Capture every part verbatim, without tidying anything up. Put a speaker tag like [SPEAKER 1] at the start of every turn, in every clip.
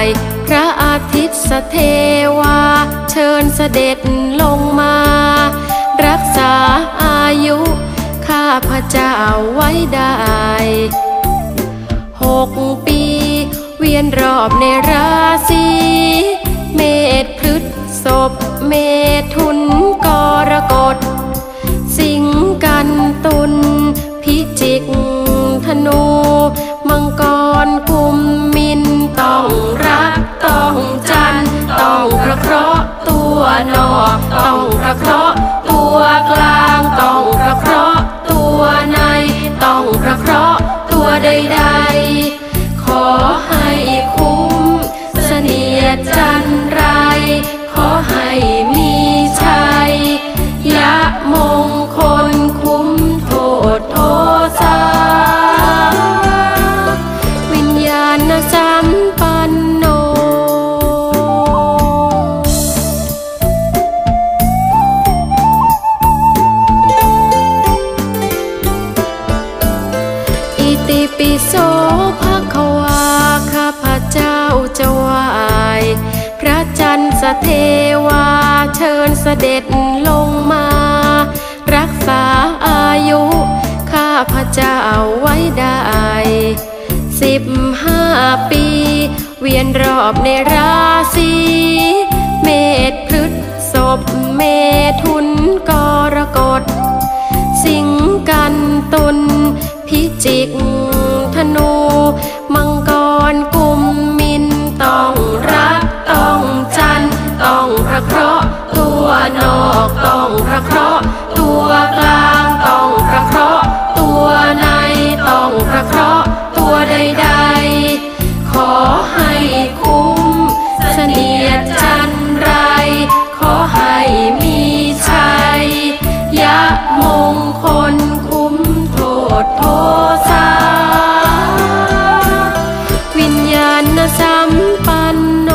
[SPEAKER 1] ายพระอาทิตย์สเทวาเชิญเสด็จลงมารักษาอายุข้าพเจ้าไว้ได้หกปีเวียนรอบในราศีเมษพฤษภเมถุนกรกฎสิงห์กันตุลพิจิกธนูมังกรกุมมินต้องรักต้องจันต้องพระเคราะห์ตัวนอกต้องพระเคราะห์ตัวกลางต้องพระเคราะห์ตัวในต้องพระเคราะห์ตัวใดๆขอให้คุ้มเสนียดจันไรขอให้มีชัยยะมงคลคุ้มโทษโทษาวิญญาณสัมปันโนอิติปิโสภควาข้าพเจ้าจะไหว้พระจันทร์สเทวาเชิญเสด็จลงมารักษาอายุข้าพเจ้าไว้ได้สิบห้าปีเวียนรอบในราศีเมษพฤษภเมถุนกรกฎสิงห์กันตุลพิจิกธนูมังกรกุมมินต้องรักต้องจันต้องพระเคราะห์ตัวนอกต้องพระเคราะห์ตัวกลางต้องพระเคราะห์ตัวในต้องพระเคราะห์ตัวใดๆขอให้คุ้มเสนียดจันไรขอให้มีชัยยะมงคลคุ้มโทษโทษาวิญญาณสัมปันโน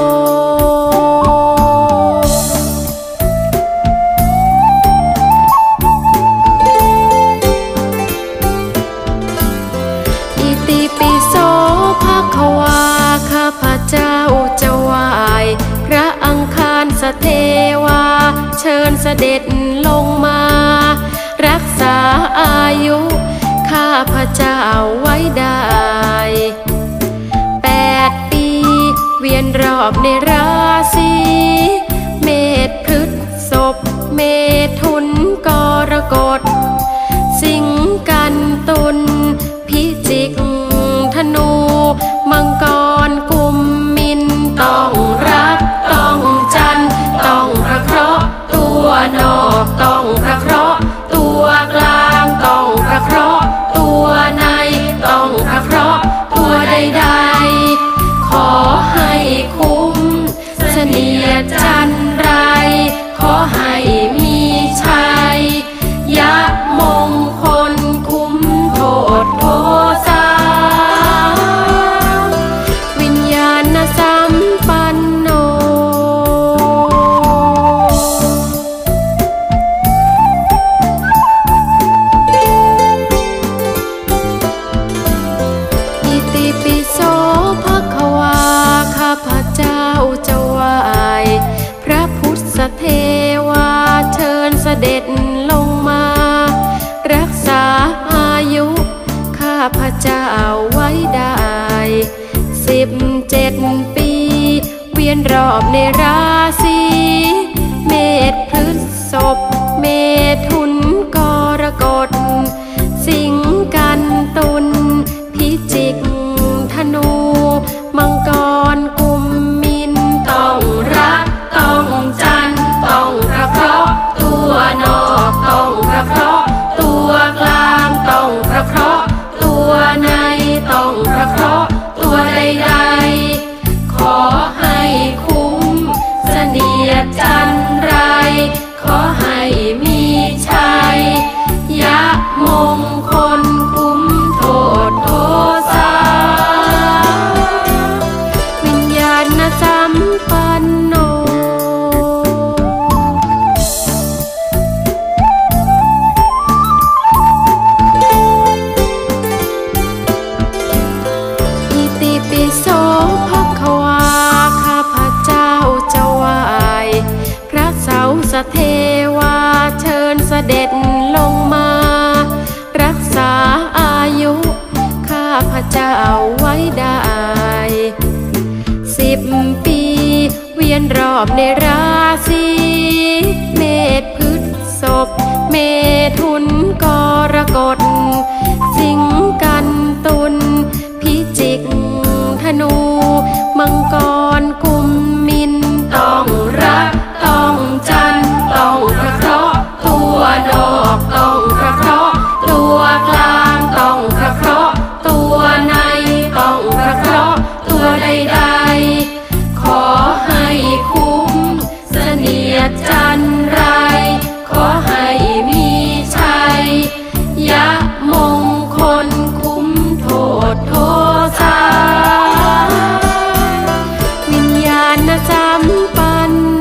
[SPEAKER 1] อิติปิโสภควาข้าพเจ้าจะไหว้พระอังคารสเทวาเชิญเสด็จลงมารักษาอายุข้าพเจ้าไว้ได้แปดปีเวียนรอบในราศีเมษพฤษภเมถุนกรกฎสิงห์กันตุลพิจิกธนูมังกรกุมมินต้องรักต้องจันต้องพระเคราะห์ตัวนอกต้องพระเคราะห์ตัวกลางต้องพระเคราะห์ตัวในต้องพระเคราะห์ตัวใดๆขอให้คุ้มเสนียดจันไรขอให้มีชัยยะมงคลคุ้มโทษโทษาวิญญาณสัมปันโนอิติปิโสภควาข้าพเจ้าจะไหว้พระพุทธเทวาเชิญเสด็จลงมารักษาอายุข้าพเจ้าไว้ได้สิบเจ็ดปีเวียนรอบในราศีเมษพฤษภเมถุนกรกฎสิงห์กันตุลพิจิกธนูมังกรกุมมินต้องรักต้องจันต้องพระเคราะห์ตัวนอกต้องพระเคราะห์ตัวกลางต้องพระเคราะห์ตัวในต้องพระเคราะห์ตัวใดๆขอให้คุ้มเสนียดจันไรขอให้มีชัยยะมงคลคุ้มโทษโทษาวิญญาณสัมปันโนอิติปิโสภควาอบในราศีเมษพฤษภเมถุนกรกฎสิงห์กันตุลพิจิกธนูมังกรกุมมินต้องรักต้องจันต้องพระเคราะห์ตัวนอกต้องพระเคราะห์ตัวกลางต้องพระเคราะห์ตัวในต้องพระเคราะห์ตัวใดๆขอให้คุ้มเสนียดจันไรขอให้มีชัยยะมงคลคุ้มโทษโทษาวิญญาณสัมปันโน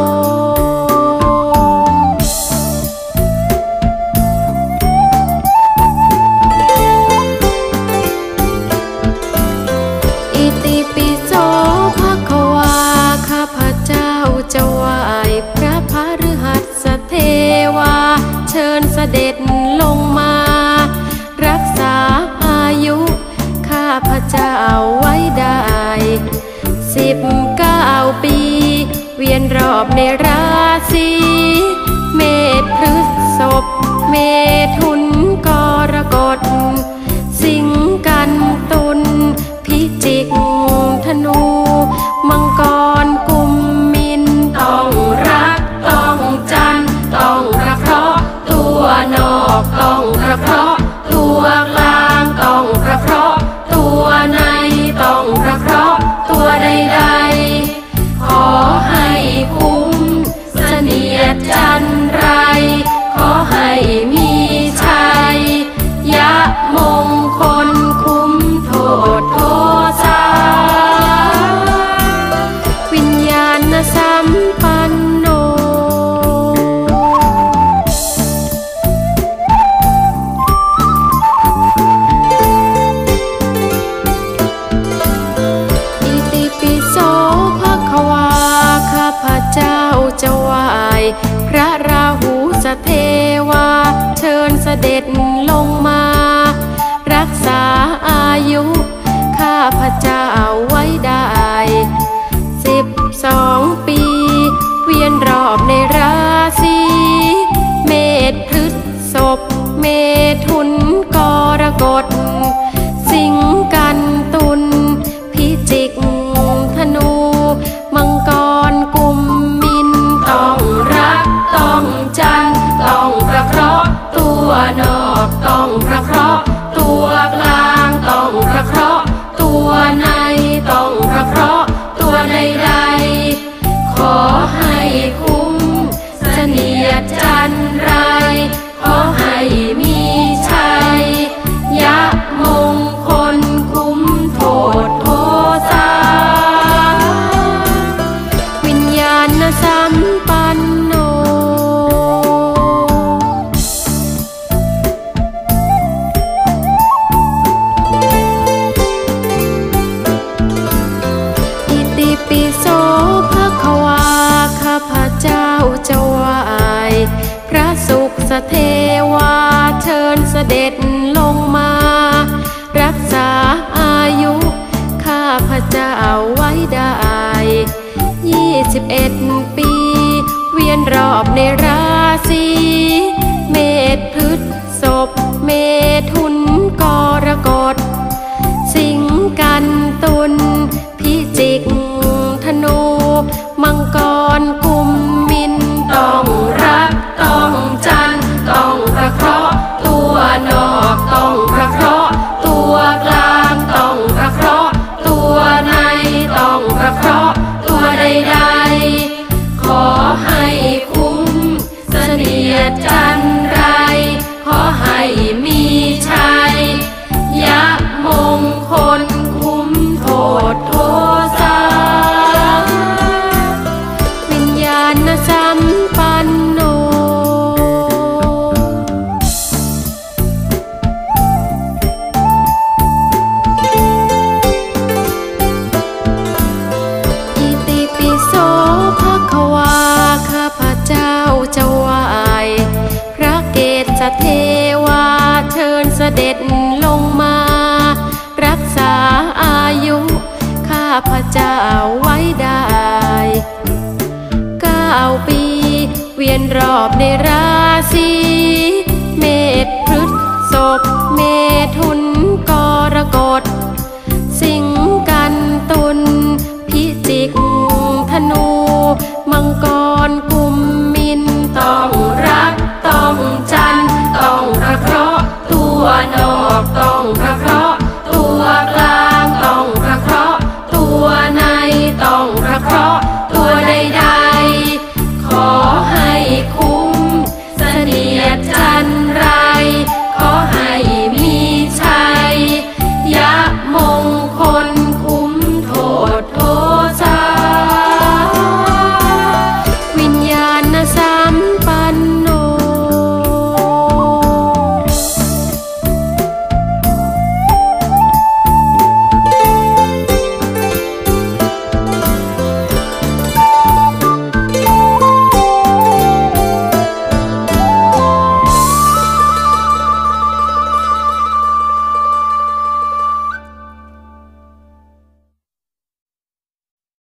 [SPEAKER 1] อิติปิโสภควาข้าพเจ้าจะไหว้พระพฤหัสเทวาเชิญเสด็จลงมารักษาอายุข้าพเจ้าไว้ได้สิบเก้าปีเวียนรอบในราศีเมษพฤษภเมถุนกรกฎสิงห์กันตุลพิจิกธนูมังกรกุมมินต้องรักต้องจันต้องพระเคราะห์ตัวนอกต้องพระเคราะห์ตัวกลางต้องพระเคราะห์ตัวในต้องพระเคราะห์ตัวใดๆขอให้คุ้มเสนียดจันไรขอให้มีชัยยะมงคลคุ้มโทษโทษาวิญญาณสัมปันโนอิติปิโสภควาข้าพเจ้าจะไหว้พระราหูสเทวาเชิญเสด็จลงมารักษาอายุข้าพเจ้าไว้ได้สิบสองปีเวียนรอบในราศีเมษพฤษภเมถุนกรกฎสิงห์กันตุลพิจิกธนูมังกรกุมมินต้องรักต้องจันต้องพระเคราะห์ตัวนอกต้องพระเคราะห์ตัวกลางต้องพระเคราะห์ตัวในต้องพระเคราะห์ตัวใดๆขอให้คุ้มเสนียดจันไรขอให้มีชัยยะมงคลคุ้มโทษโทษาวิญญาณสัมปันโนอิติปิโสภควาข้าพเจ้าจะไหว้พระศุกร์เทวาเชิญเสด็จลงมารักษาอายุข้าพเจ้าไว้ได้ยี่สิบเอ็ดปีเวียนรอบในราศีเมษพฤษภเมถุนกรกฎสิงห์กันตุลพิจิกธนูมังกรกุมมินต้องรักต้องจันต้องพระเคราะห์ตัวนอกต้องพระเคราะห์ตัวกลางต้องพระเคราะห์ตัวในต้องพระเคราะห์ตัวใดๆขอให้คุ้มเสนียดจัรอบในราศี